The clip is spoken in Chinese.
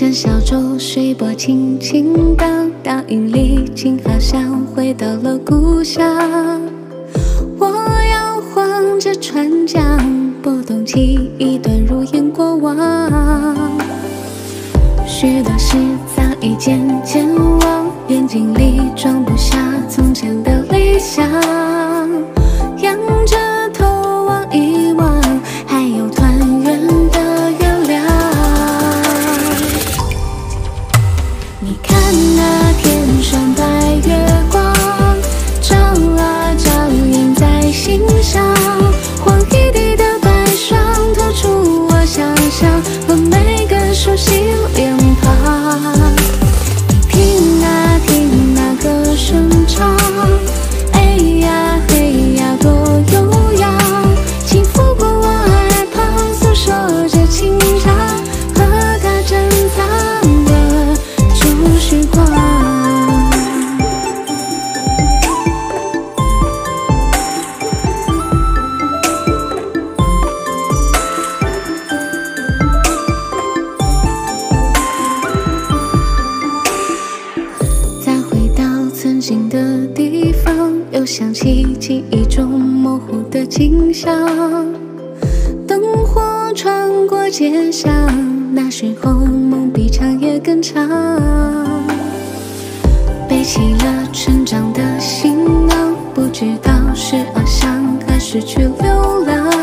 乘小舟，水波轻轻荡，倒影里竟好像回到了故乡。我摇晃着船桨，拨动记忆段如烟过往。许多事早已渐渐忘，眼睛里装不下从前的理想。仰着头望一望，还有团圆的原谅。你看那天上白月光，照啊照映在心上，黄一地的白霜透出我想象和每个熟悉脸庞。你听啊听那歌声唱，哎呀嘿呀多悠扬，轻抚过我耳旁，诉说着情长和它珍藏的旧时光。再回到曾经的地方，又想起记忆中模糊的景象。灯火穿过街巷，那时候梦比长夜更长。背起了成长的行囊，不知道是翱翔还是去流浪。